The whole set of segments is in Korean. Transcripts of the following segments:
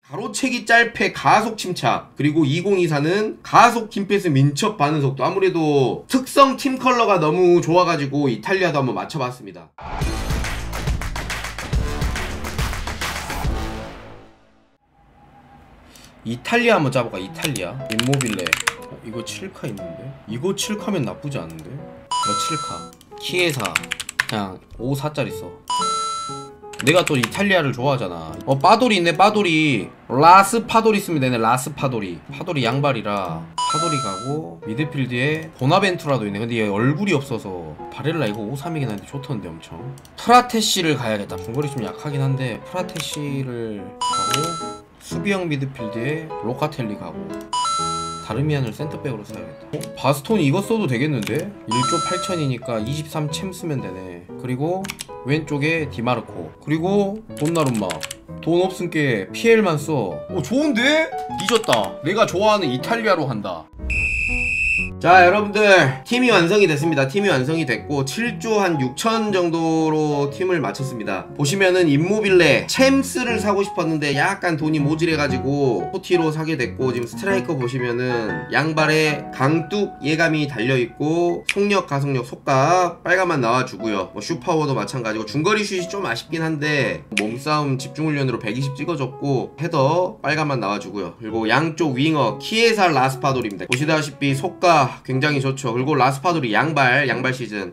가로채기 짤패 가속 침착, 그리고 2024는 가속 킴패스 민첩 반응 속도. 아무래도 특성 팀 컬러가 너무 좋아가지고 이탈리아도 한번 맞춰봤습니다. 이탈리아 한번 짜볼까? 이탈리아 임모빌레. 이거 7카 있는데? 이거 7카면 나쁘지 않은데? 이거 7카 키에사 그냥 5,4짜리 써. 내가 또 이탈리아를 좋아하잖아. 빠돌이 있네. 빠돌이 라스 파돌이 쓰면 되네. 라스 파돌이. 파돌이 양발이라 파돌이 가고, 미드필드에 보나벤투라도 있네. 근데 얘 얼굴이 없어서. 바렐라 이거 5-3이긴 한데 좋던데 엄청. 프라테시를 가야겠다. 중거리 좀 약하긴 한데 프라테시를 가고, 수비형 미드필드에 로카텔리 가고, 다르미안을 센터백으로 써야겠다. 바스토니 이거 써도 되겠는데? 1조 8천이니까 23 챔 쓰면 되네. 그리고 왼쪽에 디마르코, 그리고 돈나룸마. 돈 없음께 PL만 써. 좋은데? 뒤졌다. 내가 좋아하는 이탈리아로 한다. 자, 여러분들 팀이 완성이 됐습니다. 팀이 완성이 됐고 7조 한 6천 정도로 팀을 마쳤습니다. 보시면은 임모빌레 챔스를 사고 싶었는데 약간 돈이 모질해가지고 토티로 사게 됐고, 지금 스트라이커 보시면은 양발에 강뚝 예감이 달려있고, 속력 가속력 속가 빨간만 나와주고요. 슛파워도 마찬가지고, 중거리 슛이 좀 아쉽긴 한데 몸싸움 집중훈련으로 120 찍어줬고, 헤더 빨간만 나와주고요. 그리고 양쪽 윙어 키에사 라스파돌입니다. 보시다시피 속가 굉장히 좋죠. 그리고 라스파돌이 양발 시즌.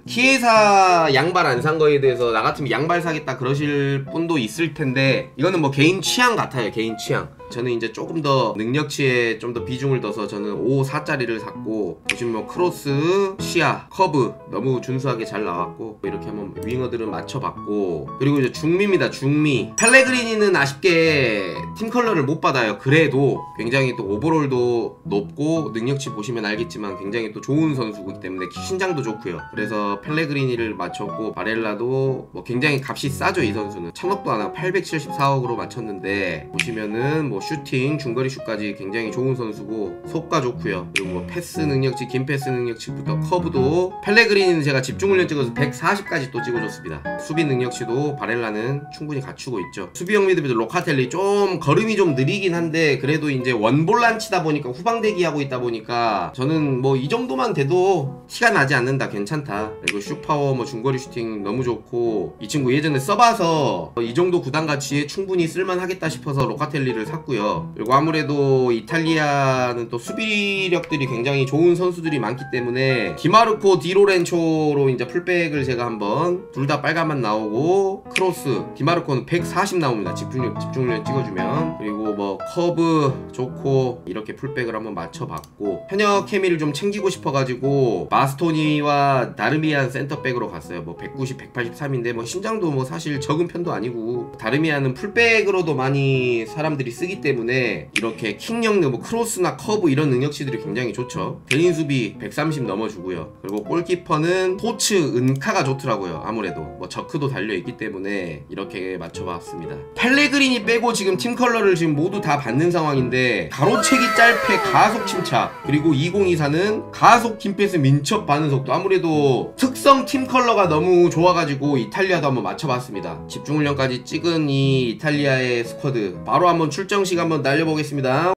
키에사 양발 안 산 거에 대해서 나 같으면 양발 사겠다 그러실 분도 있을 텐데, 이거는 뭐 개인 취향 같아요. 개인 취향. 저는 이제 조금 더 능력치에 좀 더 비중을 둬서 저는 5-4짜리를 샀고, 보시면 뭐 크로스, 시야, 커브 너무 준수하게 잘 나왔고, 이렇게 한번 윙어들은 맞춰봤고, 그리고 이제 중미입니다. 중미. 펠레그리니는 아쉽게 팀 컬러를 못 받아요. 그래도 굉장히 또 오버롤도 높고, 능력치 보시면 알겠지만 굉장히 또 좋은 선수이기 때문에 신장도 좋고요. 그래서 펠레그리니를 맞췄고, 바렐라도 뭐 굉장히 값이 싸죠. 이 선수는 1,000억도 안 하고 874억으로 맞췄는데, 보시면은 뭐 슈팅, 중거리 슛까지 굉장히 좋은 선수고, 속가 좋고요. 그리고 뭐 패스 능력치, 긴 패스 능력치부터 커브도, 펠레그리니는 제가 집중훈련 찍어서 140까지 또 찍어줬습니다. 수비 능력치도 바렐라는 충분히 갖추고 있죠. 수비형 미드필더 로카텔리 좀 걸음이 좀 느리긴 한데, 그래도 이제 원볼란치다 보니까 후방대기 하고 있다 보니까 저는 뭐 이 정도만 돼도 티가 나지 않는다. 괜찮다. 그리고 슛파워, 뭐 중거리 슈팅 너무 좋고, 이 친구 예전에 써봐서 이 정도 구단 가치에 충분히 쓸만하겠다 싶어서 로카텔리를 샀고요. 그리고 아무래도 이탈리아는 또 수비력들이 굉장히 좋은 선수들이 많기 때문에 디마르코, 디로렌초로 이제 풀백을 제가 한번, 둘 다 빨간만 나오고, 크로스, 디마르코는 140 나옵니다. 집중력 찍어주면. 그리고 뭐 커브 좋고, 이렇게 풀백을 한번 맞춰봤고, 현역 케미를 좀 챙기고 싶어가지고 바스토니와 다르미안 센터백으로 갔어요. 뭐 190, 183인데 뭐 신장도 뭐 사실 적은 편도 아니고, 다르미안은 풀백으로도 많이 사람들이 쓰기 때문에 이렇게 킹력, 뭐 크로스나 커브 이런 능력치들이 굉장히 좋죠. 개인 수비 130 넘어주고요. 그리고 골키퍼는 토츠, 은카가 좋더라고요. 아무래도 뭐 저크도 달려있기 때문에 이렇게 맞춰봤습니다. 펠레그리니 빼고 지금 팀 컬러를 지금 모두 다 받는 상황인데, 가로채기 짤패 가속 침착, 그리고 2024는 가속 킴패스 민첩 반응 속도. 아무래도 특성 팀 컬러가 너무 좋아가지고 이탈리아도 한번 맞춰봤습니다. 집중훈련까지 찍은 이 이탈리아의 스쿼드 바로 한번 출정식 한번 날려보겠습니다.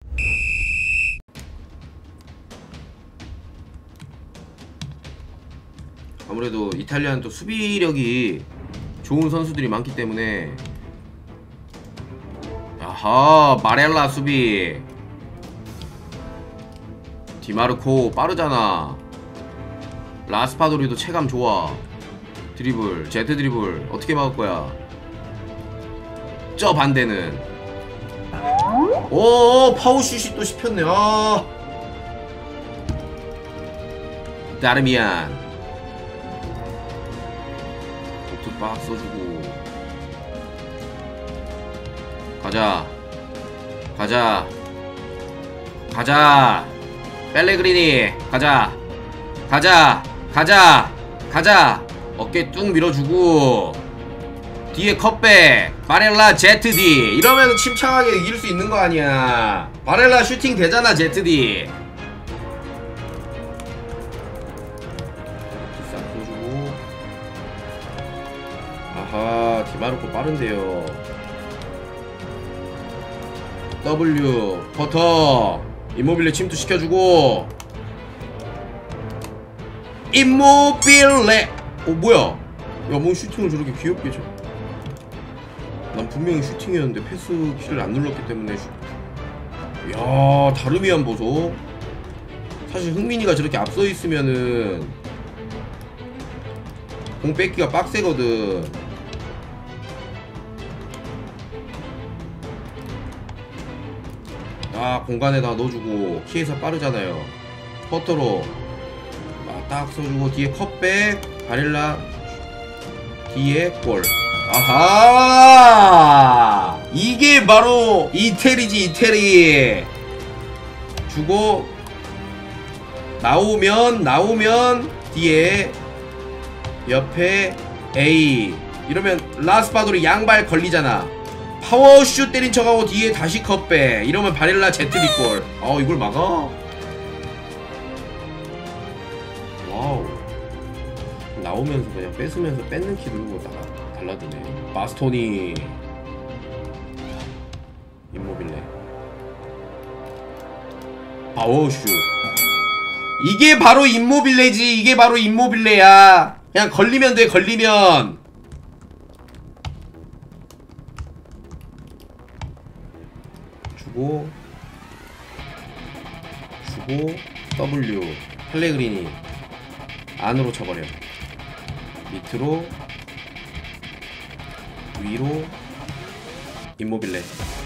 아무래도 이탈리아는 또 수비력이 좋은 선수들이 많기 때문에. 야하, 바렐라 수비. 디마르코 빠르잖아. 라스파도리도 체감 좋아. 드리블, 제트 드리블 어떻게 막을 거야? 저 반대는. 오, 파우슛이 또 씹혔네. 아, 다르미안 보트 빡 써주고. 가자 가자 가자 펠레그리니. 가자 가자 가자 가자. 어깨 뚝 밀어주고, 뒤에 컵백 바렐라 ZD. 이러면 침착하게 이길 수 있는 거 아니야. 바렐라 슈팅 되잖아. ZD 싹 써주고. 아하, 디마르코 빠른데요. W 버터 임모빌레 침투 시켜주고 임모빌레. 뭐야? 야, 뭔 슈팅을 저렇게 귀엽게 줘. 난 분명히 슈팅이었는데 패스 키를 안 눌렀기 때문에 야, 다르미안 보소. 사실 흥민이가 저렇게 앞서 있으면은 공 뺏기가 빡세거든. 아, 공간에다 넣어주고 키에서 빠르잖아요. 퍼터로 딱 써주고 뒤에 컵백 바렐라 뒤에 골. 아하, 이게 바로 이태리지. 이태리 주고 나오면 뒤에 옆에 A 이러면 라스파도르 양발 걸리잖아. 파워슛 때린 척하고 뒤에 다시 컵백 이러면 바렐라 제트비골. 이걸 막아? 와우. 나오면서 그냥 뺏으면서 뺏는 키 누르고 달라드네. 바스토니 임모빌레 파워슛. 이게 바로 임모빌레지. 이게 바로 임모빌레야. 그냥 걸리면 돼. 걸리면 주고 W 플레그리니 안으로 쳐버려. 밑으로 위로 임모빌레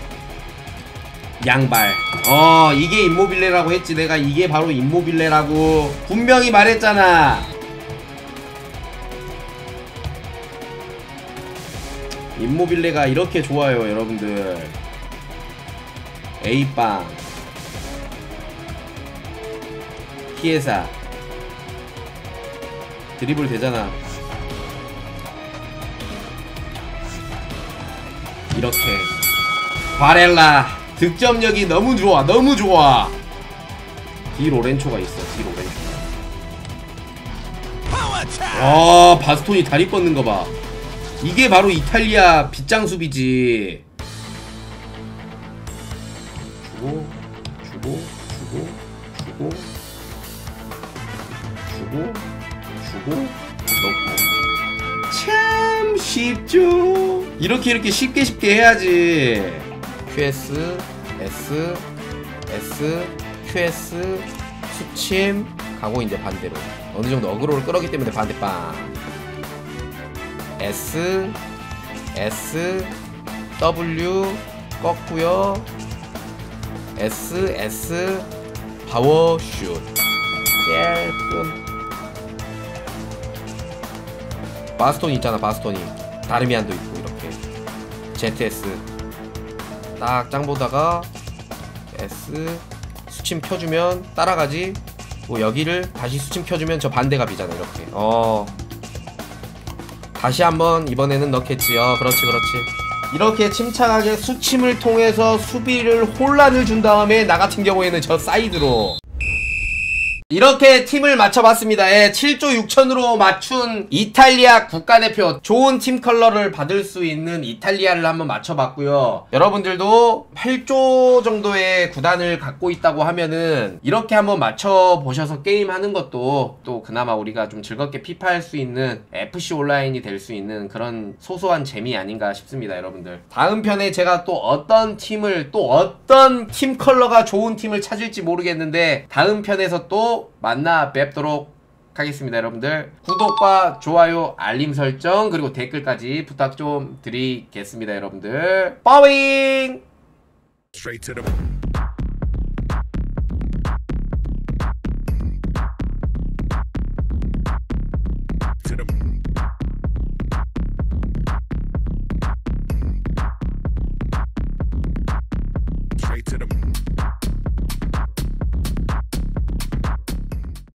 양발. 이게 임모빌레라고 했지. 내가 이게 바로 임모빌레라고 분명히 말했잖아. 임모빌레가 이렇게 좋아요 여러분들. A빵 키에사 드리블 되잖아. 이렇게 바렐라 득점력이 너무 좋아. 너무 좋아. 디 로렌초가 있어. 디 로렌초. 바스톤이 다리 뻗는 거 봐. 이게 바로 이탈리아 빗장 수비지. 주고 넣고. 참 쉽죠. 이렇게 쉽게 해야지. QS S QS 수침 가고 이제 반대로 어느정도 어그로를 끌었기 때문에 반대빵. S W 꺾고요. S 파워슛 깨끔. 바스톤이 있잖아. 바스톤이 다르미안도 있고. 이렇게 ZS 딱 짱 보다가 S 수침 켜주면 따라가지. 뭐 여기를 다시 수침 켜주면 저 반대갑이잖아. 이렇게 다시 한번 이번에는 넣겠지. 그렇지. 이렇게 침착하게 수침을 통해서 수비를 혼란을 준 다음에 나 같은 경우에는 저 사이드로 이렇게 팀을 맞춰봤습니다. 7조 6천으로 맞춘 이탈리아 국가대표. 좋은 팀 컬러를 받을 수 있는 이탈리아를 한번 맞춰봤고요. 여러분들도 8조 정도의 구단을 갖고 있다고 하면은 이렇게 한번 맞춰보셔서 게임하는 것도 또 그나마 우리가 좀 즐겁게 피파할 수 있는 FC 온라인이 될 수 있는 그런 소소한 재미 아닌가 싶습니다. 여러분들 다음 편에 제가 또 어떤 팀을 어떤 팀 컬러가 좋은 팀을 찾을지 모르겠는데 다음 편에서 또 만나 뵙도록 하겠습니다. 여러분들 구독과 좋아요 알림 설정 그리고 댓글까지 부탁 좀 드리겠습니다. 여러분들 빠윙. Straight to the straight to the